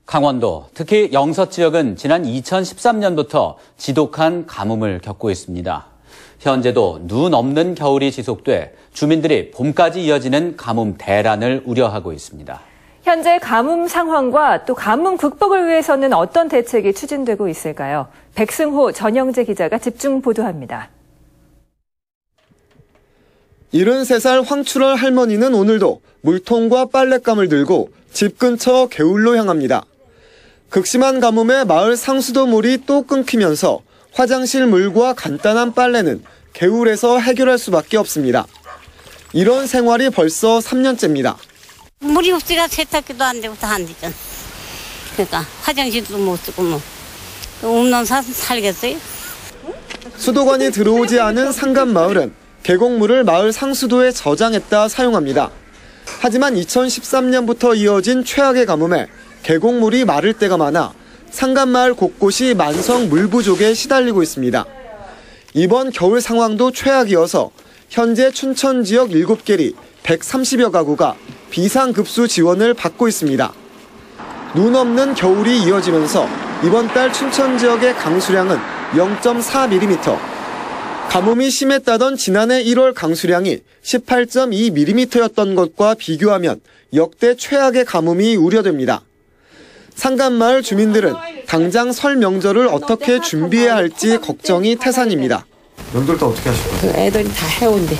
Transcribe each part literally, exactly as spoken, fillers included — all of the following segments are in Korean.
강원도, 특히 영서 지역은 지난 이천십삼 년부터 지독한 가뭄을 겪고 있습니다. 현재도 눈 없는 겨울이 지속돼 주민들이 봄까지 이어지는 가뭄 대란을 우려하고 있습니다. 현재 가뭄 상황과 또 가뭄 극복을 위해서는 어떤 대책이 추진되고 있을까요? 백승호, 전영재 기자가 집중 보도합니다. 일흔세 살 황출월 할머니는 오늘도 물통과 빨랫감을 들고 집 근처 개울로 향합니다. 극심한 가뭄에 마을 상수도 물이 또 끊기면서 화장실 물과 간단한 빨래는 개울에서 해결할 수밖에 없습니다. 이런 생활이 벌써 삼 년째입니다. 물이 없으니까 세탁기도 안 되고 다 안 되잖아. 그러니까 화장실도 못 쓰고 뭐 없는 사 살겠어요? 수도관이 들어오지 않은 상간마을은 계곡물을 마을 상수도에 저장했다 사용합니다. 하지만 이천십삼 년부터 이어진 최악의 가뭄에 계곡물이 마를 때가 많아 상간마을 곳곳이 만성 물 부족에 시달리고 있습니다. 이번 겨울 상황도 최악이어서 현재 춘천 지역 일곱 개리 백삼십여 가구가 비상급수 지원을 받고 있습니다. 눈 없는 겨울이 이어지면서 이번 달 춘천 지역의 강수량은 영 점 사 밀리미터, 가뭄이 심했다던 지난해 일월 강수량이 십팔 점 이 밀리미터였던 것과 비교하면 역대 최악의 가뭄이 우려됩니다. 상간마을 주민들은 당장 설 명절을 어떻게 준비해야 할지 걱정이 태산입니다. 명절 때 어떻게 하실 거예요? 애들이 다 해온대.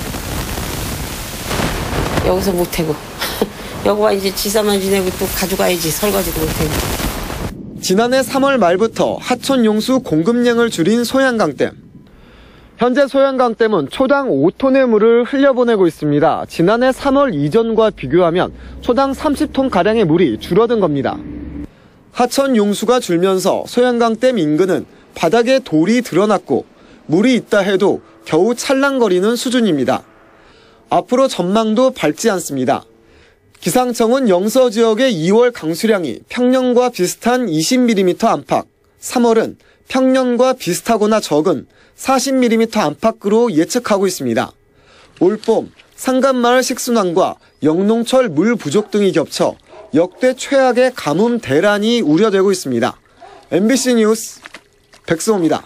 여기서 못 해고. 여기 와 이제 지사만 지내고 또 가져가야지. 설거지도 못 해고. 지난해 삼월 말부터 하천 용수 공급량을 줄인 소양강댐. 현재 소양강댐은 초당 오 톤의 물을 흘려보내고 있습니다. 지난해 삼월 이전과 비교하면 초당 삼십 톤가량의 물이 줄어든 겁니다. 하천 용수가 줄면서 소양강댐 인근은 바닥에 돌이 드러났고 물이 있다 해도 겨우 찰랑거리는 수준입니다. 앞으로 전망도 밝지 않습니다. 기상청은 영서 지역의 이월 강수량이 평년과 비슷한 이십 밀리미터 안팎, 삼월은 평년과 비슷하거나 적은 사십 밀리미터 안팎으로 예측하고 있습니다. 올봄 상간마을 식순환과 영농철 물 부족 등이 겹쳐 역대 최악의 가뭄 대란이 우려되고 있습니다. 엠비씨 뉴스 백승호입니다.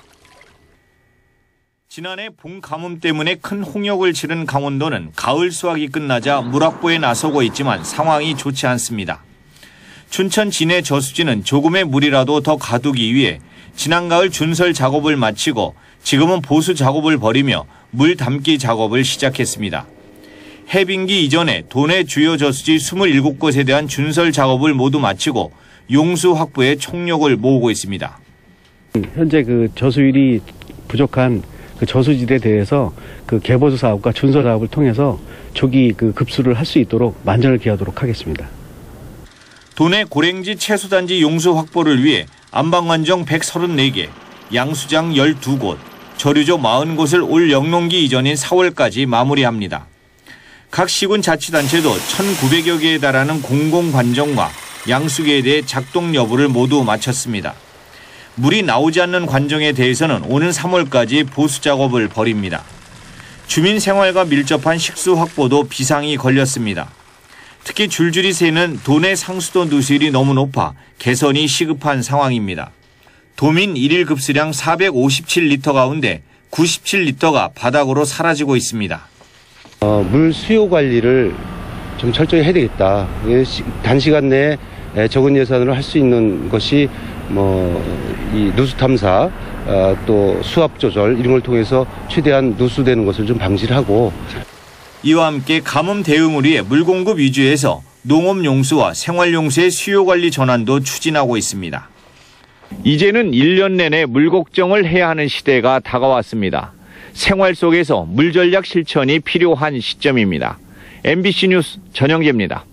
지난해 봄 가뭄 때문에 큰 홍역을 치른 강원도는 가을 수확이 끝나자 물 확보에 나서고 있지만 상황이 좋지 않습니다. 춘천 진해 저수지는 조금의 물이라도 더 가두기 위해 지난 가을 준설 작업을 마치고 지금은 보수 작업을 벌이며 물 담기 작업을 시작했습니다. 해빙기 이전에 도내 주요 저수지 이십칠 곳에 대한 준설 작업을 모두 마치고 용수 확보에 총력을 모으고 있습니다. 현재 그 저수율이 부족한 그 저수지대에 대해서 그 개보수 사업과 준설 사업을 통해서 조기 그 급수를 할 수 있도록 만전을 기하도록 하겠습니다. 도내 고랭지 채수단지 용수 확보를 위해 안방관정 백삼십사 개, 양수장 열두 곳, 저류조 사십 곳을 올 영농기 이전인 사월까지 마무리합니다. 각 시군 자치단체도 천구백여 개에 달하는 공공관정과 양수계에 대해 작동 여부를 모두 마쳤습니다. 물이 나오지 않는 관정에 대해서는 오는 삼월까지 보수 작업을 벌입니다. 주민 생활과 밀접한 식수 확보도 비상이 걸렸습니다. 특히 줄줄이 새는 도내 상수도 누수율이 너무 높아 개선이 시급한 상황입니다. 도민 일일 급수량 사백오십칠 리터 가운데 구십칠 리터가 바닥으로 사라지고 있습니다. 어, 물 수요 관리를 좀 철저히 해야 되겠다. 단시간 내에 적은 예산으로 할 수 있는 것이 뭐 이 누수 탐사, 어, 또 수압 조절 이런 걸 통해서 최대한 누수되는 것을 좀 방지를 하고. 이와 함께 가뭄 대응을 위해 물 공급 위주에서 농업용수와 생활용수의 수요 관리 전환도 추진하고 있습니다. 이제는 일 년 내내 물 걱정을 해야 하는 시대가 다가왔습니다. 생활 속에서 물 전략 실천이 필요한 시점입니다. 엠비씨 뉴스 전영재입니다.